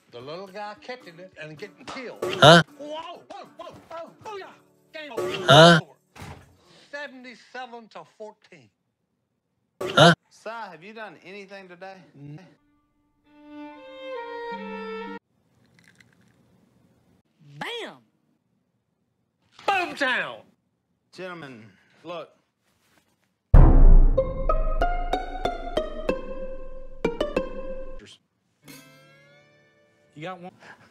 The little guy catching it and getting killed. Huh? Whoa, whoa, whoa, whoa, oh yeah. Game over. Huh? 77 to 14. Huh? Si, have you done anything today? Bam! Boomtown! Gentlemen, look. You got one?